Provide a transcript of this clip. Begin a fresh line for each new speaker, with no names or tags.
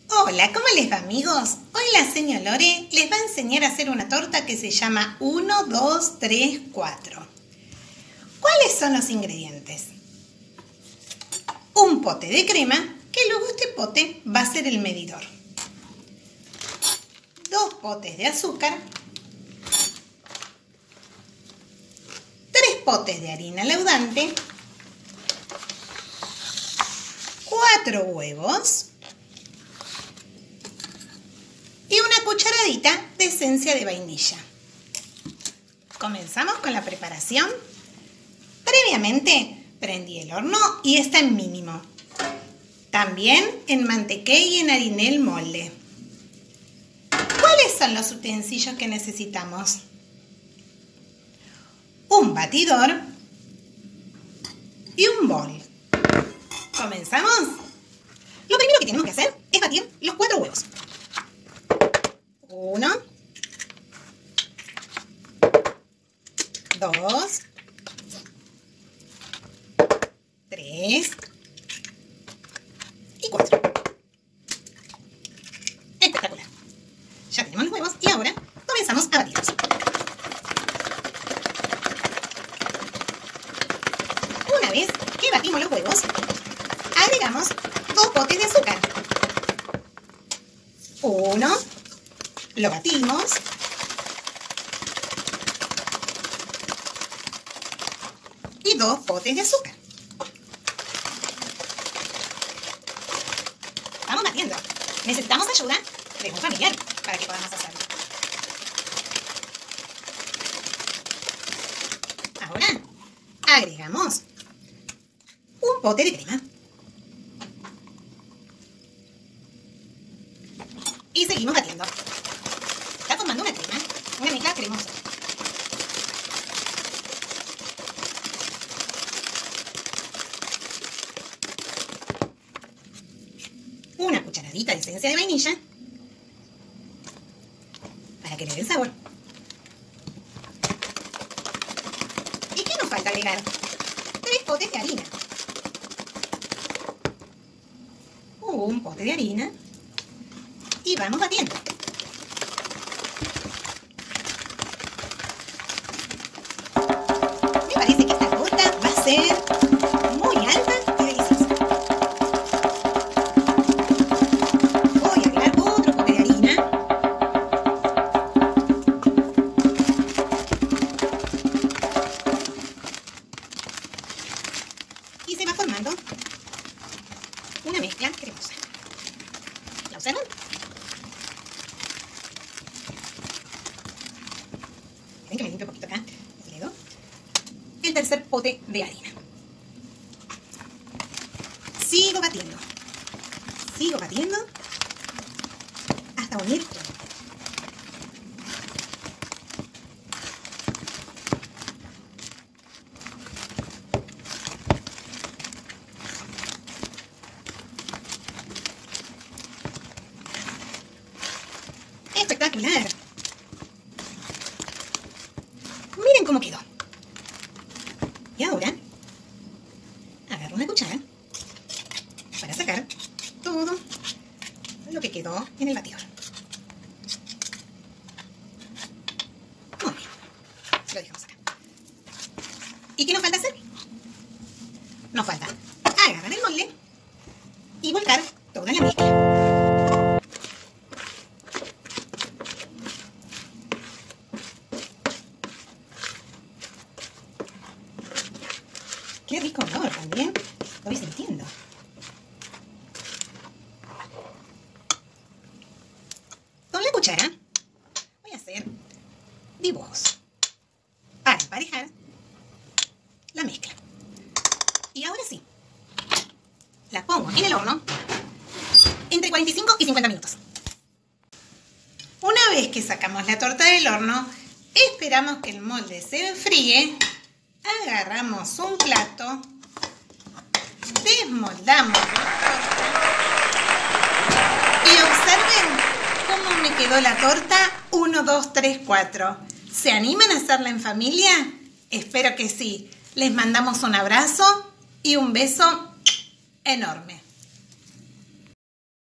Hola, ¿cómo les va, amigos? Hoy la señora Lore les va a enseñar a hacer una torta que se llama 1, 2, 3, 4. ¿Cuáles son los ingredientes? Un pote de crema, que luego este pote va a ser el medidor. 2 potes de azúcar. 3 potes de harina leudante. 4 huevos. Y una cucharadita de esencia de vainilla. Comenzamos con la preparación. Previamente prendí el horno y está en mínimo. También enmantequé y enhariné el molde. ¿Cuáles son los utensilios que necesitamos? Un batidor y un bol. ¿Comenzamos? Lo primero que tenemos que hacer es batir los 4 huevos. 1, 2, 3 y 4. Espectacular. Ya tenemos los huevos y ahora comenzamos a batirlos. Una vez que batimos los huevos, agregamos 2 potes de azúcar. 1, lo batimos. Y 2 potes de azúcar. Vamos batiendo. Necesitamos ayuda de un familiar para que podamos hacerlo. Ahora agregamos un pote de crema. Y seguimos batiendo. Está formando una crema, una mezcla cremosa. Una cucharadita de esencia de vainilla para que le dé el sabor. ¿Y qué nos falta agregar? 3 potes de harina. Un pote de harina. Y vamos batiendo. Me parece que esta torta va a ser muy alta y deliciosa. Voy a agregar otro pote de harina. Y se va formando una mezcla cremosa. ¿La observan? Ven que me limpio un poquito acá el dedo. El tercer pote de harina. Sigo batiendo. Sigo batiendo hasta unir todo. ¡Espectacular! Miren cómo quedó. Y ahora agarro una cuchara para sacar todo lo que quedó en el batidor. Muy bien. Lo dejamos acá. ¿Y qué nos falta hacer? Nos falta agarrar el molde y volcar toda la mezcla. Qué rico olor también. Lo voy sintiendo. Con la cuchara voy a hacer dibujos para emparejar la mezcla. Y ahora sí, la pongo en el horno entre 45 y 50 minutos. Una vez que sacamos la torta del horno, esperamos que el molde se enfríe. Agarramos un plato, desmoldamos la torta y observen cómo me quedó la torta 1, 2, 3, 4. ¿Se animan a hacerla en familia? Espero que sí. Les mandamos un abrazo y un beso enorme.